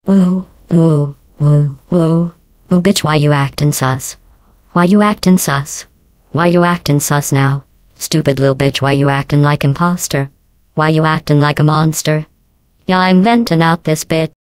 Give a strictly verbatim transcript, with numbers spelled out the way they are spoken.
Whoa, whoa, whoa, whoa. Oh, bitch, why you actin' sus? Why you actin' sus? Why you actin' sus now? Stupid little bitch, why you actin' like imposter? Why you actin' like a monster? Yeah, I'm venting out this bit.